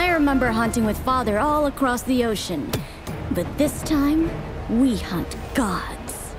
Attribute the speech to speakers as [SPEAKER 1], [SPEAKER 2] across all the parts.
[SPEAKER 1] remember hunting with Father all across the ocean. But this time, we hunt gods.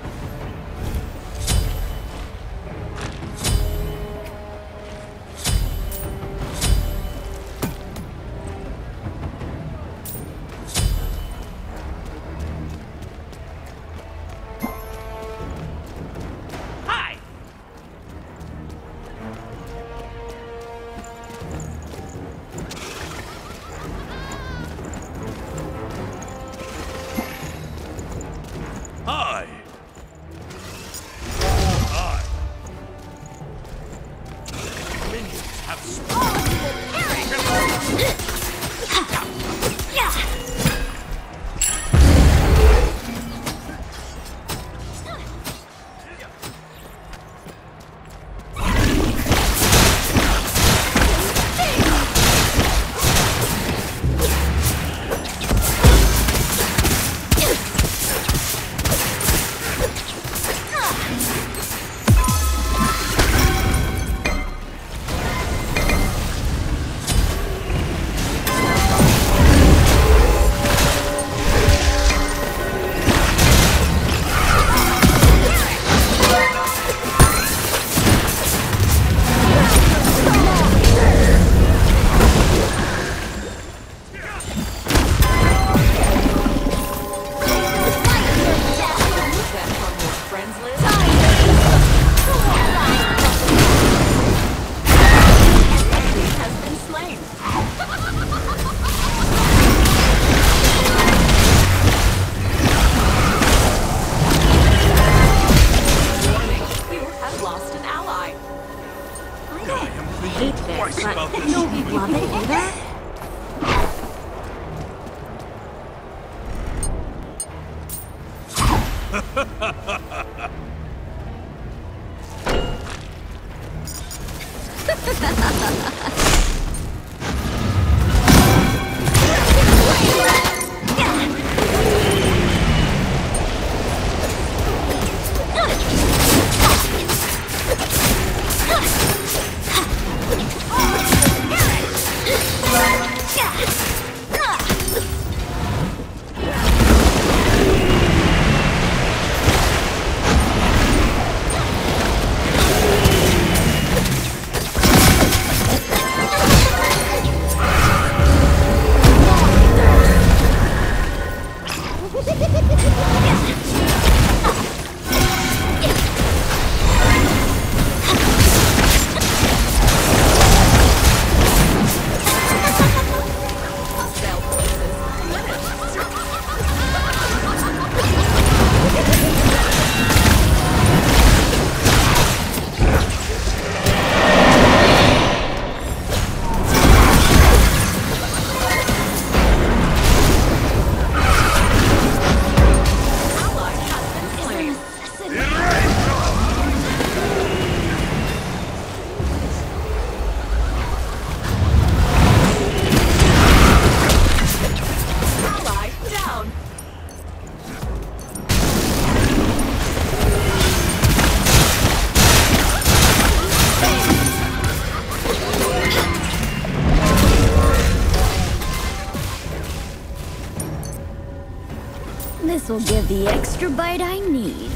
[SPEAKER 1] This'll give the extra bite I need.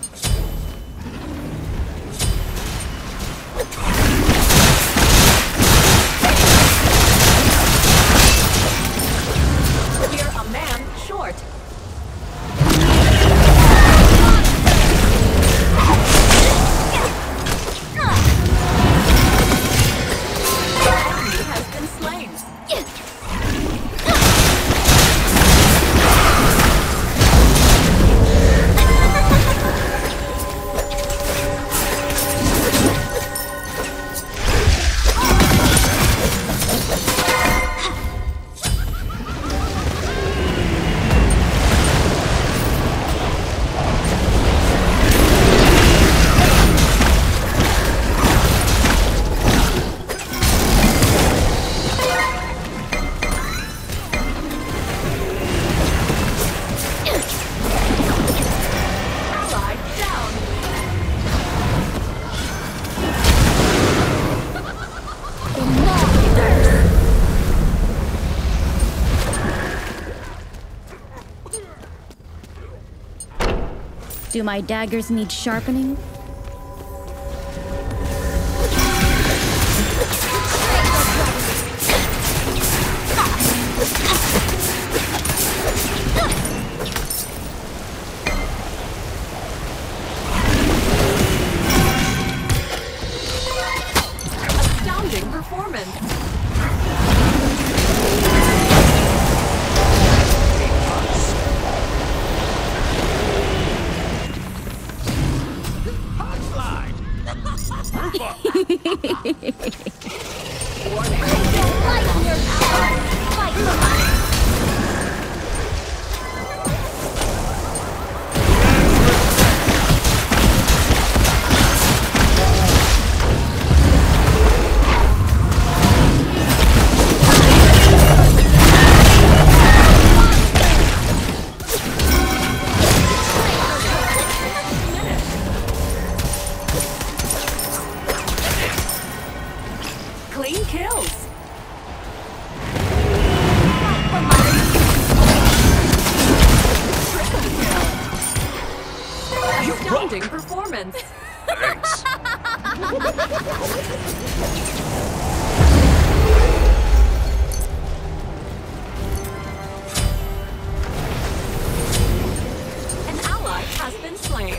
[SPEAKER 2] We're a man short. Your enemy has been slain.
[SPEAKER 1] Do my daggers need sharpening?
[SPEAKER 2] Astounding performance. Clean kills. Triple kill. Astounding performance.
[SPEAKER 3] Thanks.
[SPEAKER 2] An ally has been slain.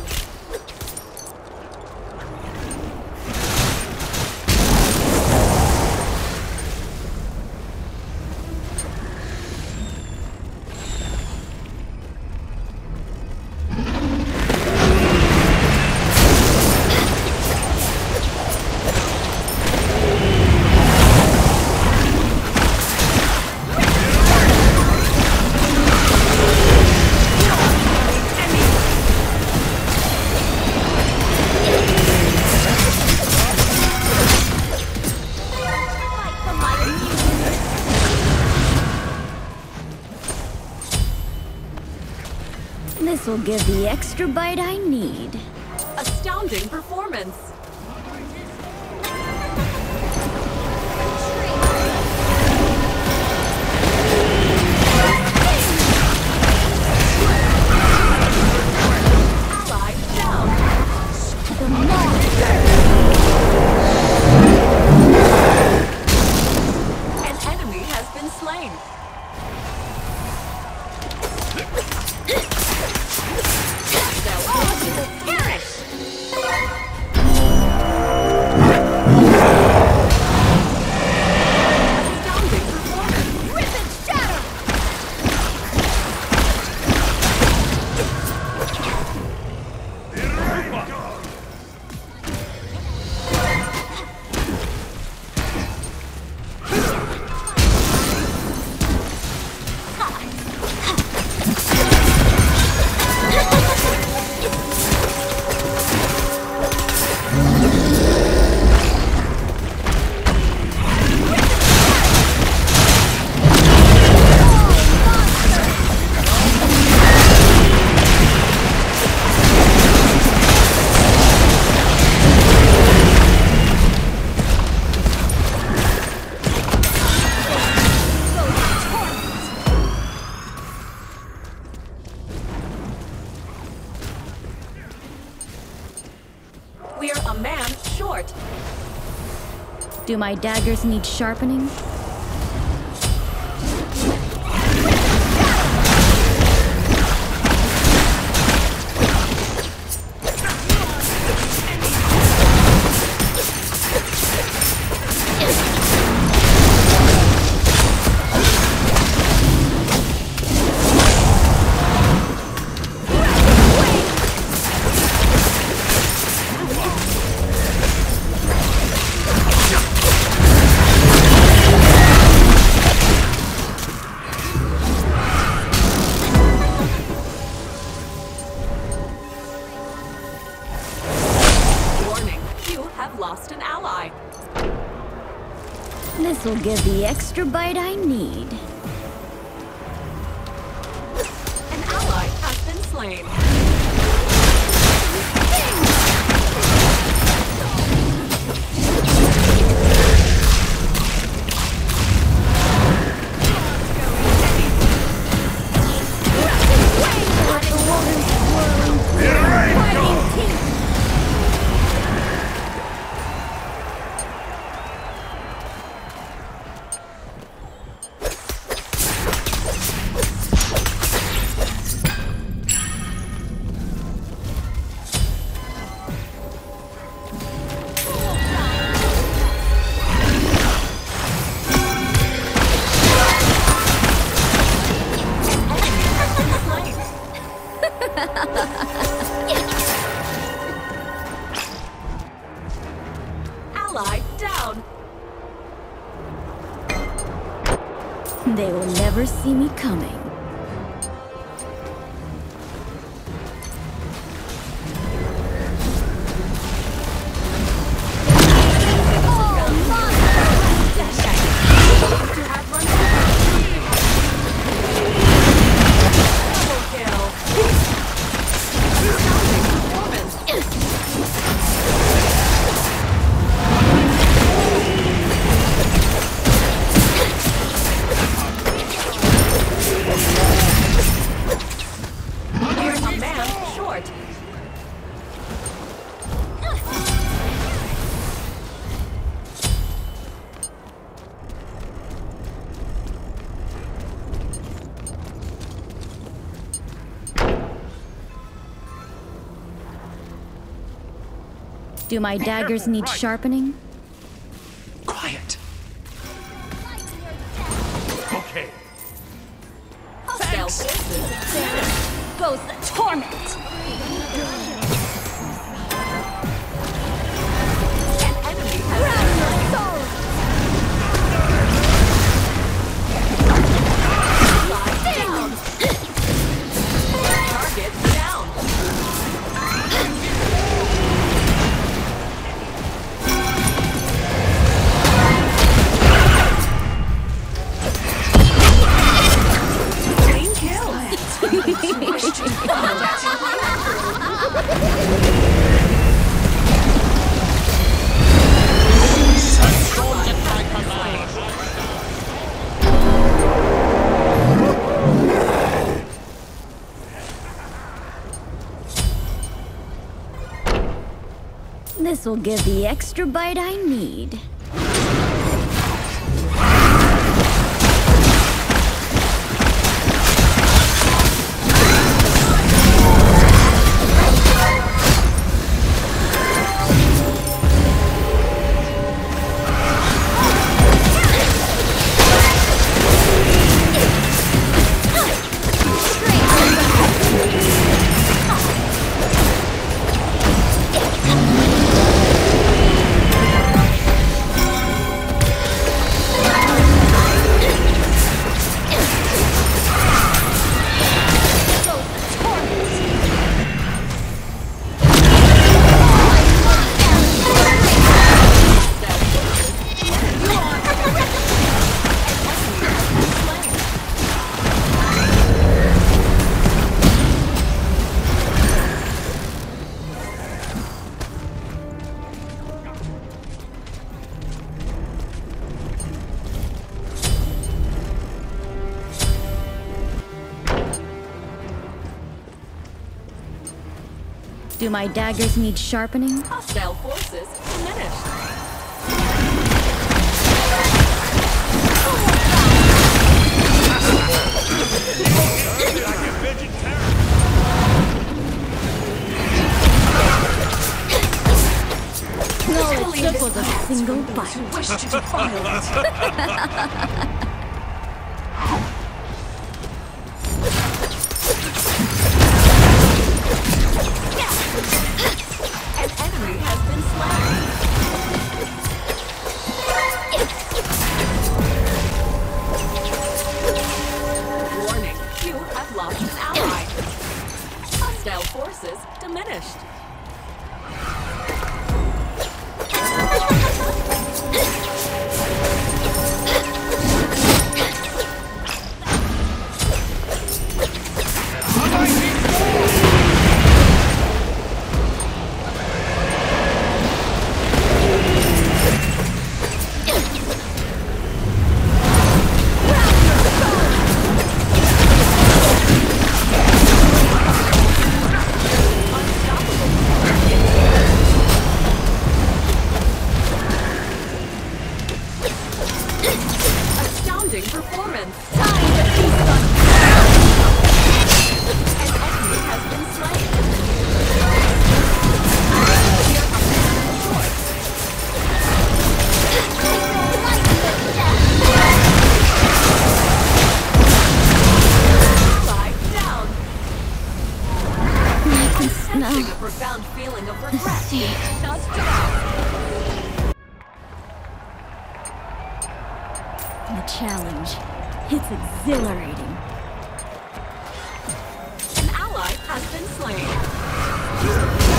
[SPEAKER 1] This will give the extra bite I need.
[SPEAKER 2] Astounding performance. Ally down.
[SPEAKER 1] The monster!
[SPEAKER 2] An enemy has been slain. They'll all perish. Astounding performance.
[SPEAKER 1] Rip and shatter!
[SPEAKER 2] We're a man short.
[SPEAKER 1] Do my daggers need sharpening?
[SPEAKER 2] Warning, you have lost an ally.
[SPEAKER 1] This will give the extra bite I need.
[SPEAKER 2] An ally has been slain.
[SPEAKER 3] Get ready!
[SPEAKER 1] coming. Do my daggers need sharpening?
[SPEAKER 3] Quiet. Okay.
[SPEAKER 2] Thanks.
[SPEAKER 1] Goes the torment!
[SPEAKER 2] An enemy has target down.
[SPEAKER 1] This'll give the extra bite I need. Do my daggers need sharpening?
[SPEAKER 2] Hostile forces diminished.
[SPEAKER 1] No, it took was a single bite.
[SPEAKER 2] Wish to defile it. An enemy has been slain. Warning, you have lost an ally. Hostile forces diminished. Astounding performance! Time to feast on an enemy has been slain. Ally down.
[SPEAKER 1] I can smell
[SPEAKER 2] Sensing a profound feeling of
[SPEAKER 1] the
[SPEAKER 2] regret.
[SPEAKER 1] sea.
[SPEAKER 2] Not down.
[SPEAKER 1] The challenge. It's exhilarating.
[SPEAKER 2] slain.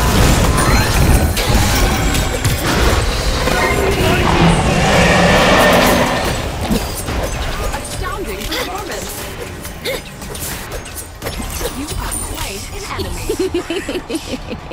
[SPEAKER 2] Astounding performance. You have slain an enemy.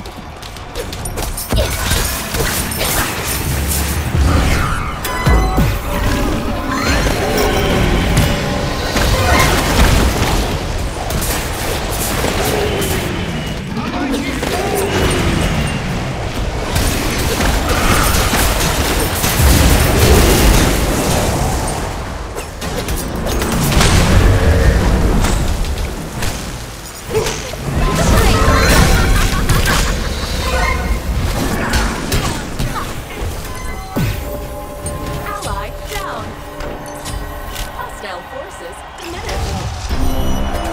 [SPEAKER 2] Forces diminished.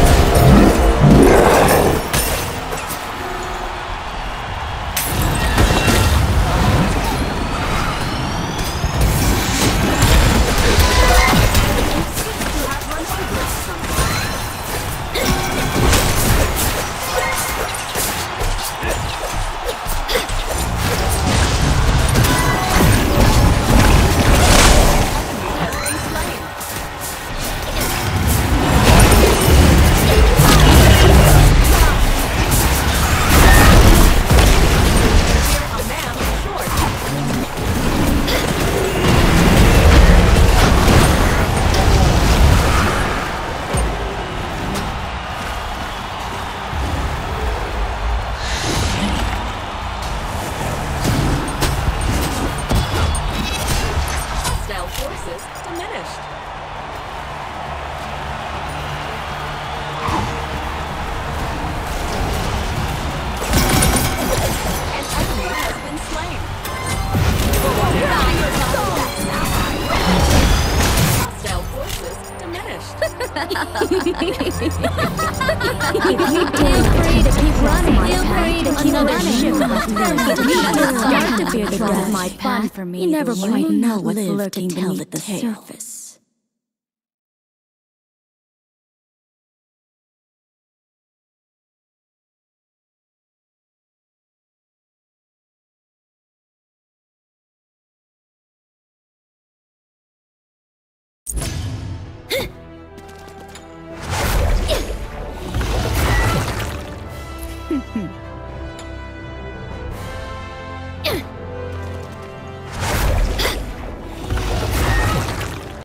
[SPEAKER 2] Forces diminished. An enemy has been slain. Hostile forces diminished.
[SPEAKER 1] Feel free to keep running. Feel free to keep running. Start to fear the death of my fun for me. You never quite know what's lurking beneath the surface.